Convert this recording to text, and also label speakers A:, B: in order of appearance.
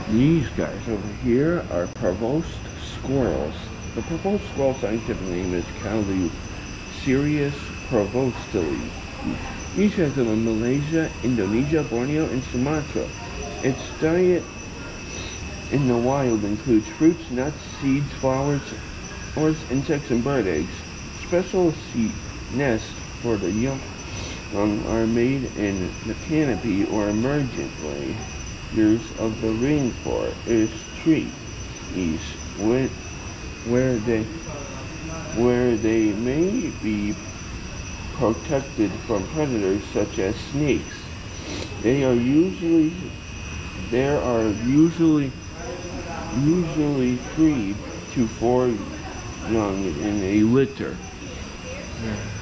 A: These guys over here are Prevost squirrels. The Prevost squirrel scientific name is Sirius provostili. Species found in Malaysia, Indonesia, Borneo, and Sumatra. Its diet in the wild includes fruits, nuts, seeds, flowers, insects, and bird eggs. Special seed nests for the young are made in the canopy or emergent layers of the rainforest trees, where they may be protected from predators such as snakes. They are usually usually 3 to 4 young in a litter.